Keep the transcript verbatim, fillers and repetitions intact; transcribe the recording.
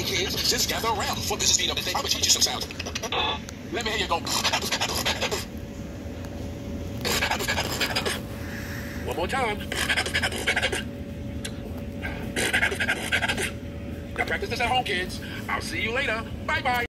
kids, just gather around for Missus Speed up and I'm gonna teach you some sounds. Let me hear you go. One more time. Now practice this at home, kids. I'll see you later. Bye-bye.